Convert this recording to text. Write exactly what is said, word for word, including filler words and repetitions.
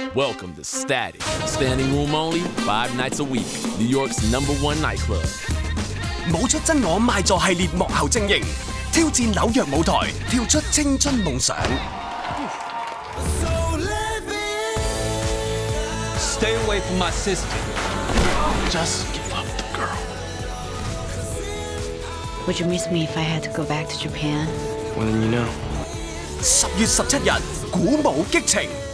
Welcome to Static. Standing room only, five nights a week. New York's number one nightclub. 舞出真我賣座系列幕後精英，挑戰紐約舞台，跳出青春夢想。 Stay away from my sister. Just give up the girl. Would you miss me if I had to go back to Japan? Well, then you know. 十月十七日，鼓舞激情。